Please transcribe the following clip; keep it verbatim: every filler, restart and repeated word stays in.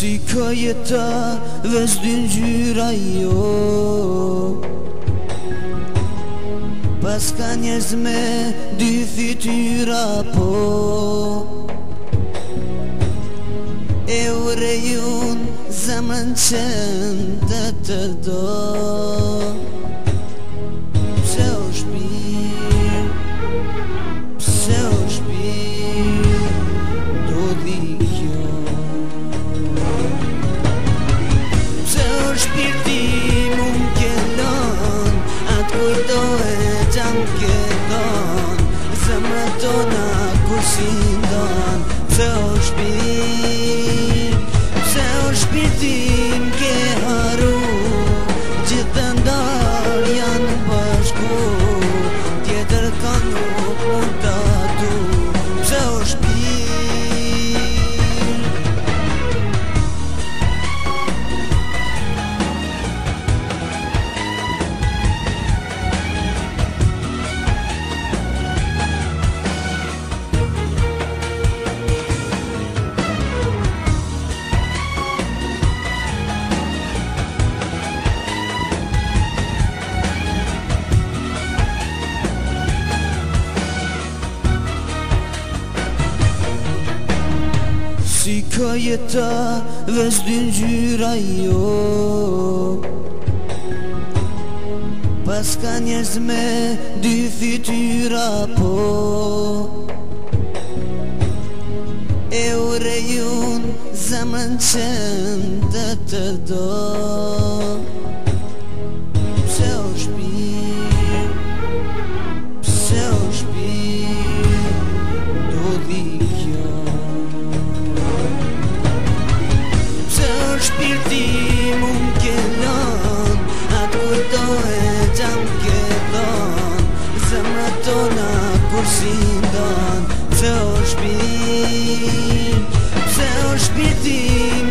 Si ka jeta veç dy ngjyra jo, pas ka njerëz me dy fytyra po, e ure jun zemrën qëndë të do. Pse është mirë, pse është mirë, do di kjo. Pse është mirë ti mu m'kellon, atë kur do e gjam kellon, zemrë tona kur si ndon. Pse është mirë, pse është mirë ti m'ke haru, gjithë ndar janë bashku, tjetër ka nuk mund të du. Pse është mirë. Si ka jeta veç dy ngjyra jo, pas ka njerëz me dy fytyra po, e ure jun zemrën qëndë të do. Pse është mirë, pse është mirë, do di kjo. Shpirë ti mu m'kellon, atë kur do e gjam kellon, zemrë tona kur si ndon. Pse është mirë, pse është mirë ti